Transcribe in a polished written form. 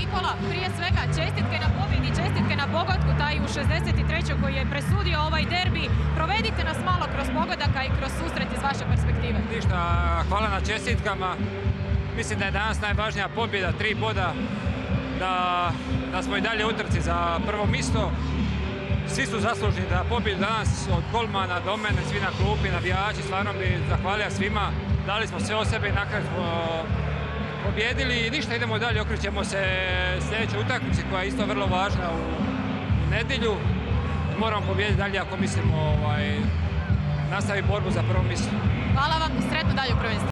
Nikola, prije svega čestitke na pobjedi, čestitke na pogodku, taj u 63. koji je presudio ovaj derbi. Provedite nas malo kroz pogodaka i kroz susret iz vaše perspektive. Ništa, hvala na čestitkama. Mislim da je danas najvažnija pobjeda, 3 boda, da smo i dalje u utrci za prvo mjesto. Svi su zaslužni da pobjedu danas od golmana do mene, svi na klupi, navijači, stvarno bi zahvalio svima. Dali smo sve od sebe i na kraju smo pobjedili i ništa, idemo dalje, okrećemo se sljedećoj utakmici koja je isto vrlo važna u nedjelju. Moramo pobijediti dalje ako mislimo nastaviti borbu za prvo mjesto. Hvala vam i sretno dalje u prvenstvu.